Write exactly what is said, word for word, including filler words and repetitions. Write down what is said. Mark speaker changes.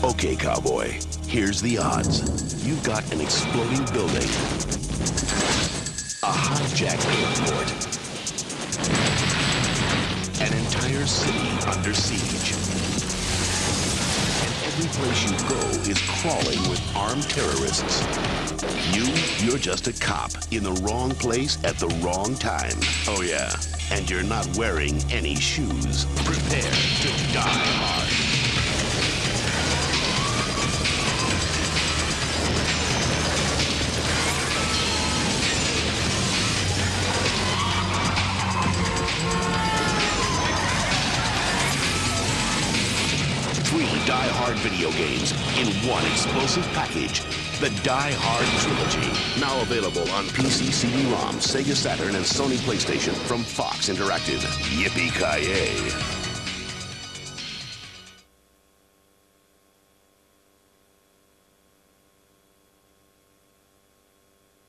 Speaker 1: Okay, cowboy, here's the odds. You've got an exploding building, a hijacked airport, an entire city under siege. And every place you go is crawling with armed terrorists. You, you're just a cop in the wrong place at the wrong time. Oh yeah, and you're not wearing any shoes. Prepare to die hard. Three Die Hard video games in one explosive package. The Die Hard Trilogy. Now available on P C, C D ROM, Sega Saturn, and Sony PlayStation from Fox Interactive. Yippee-ki-yay.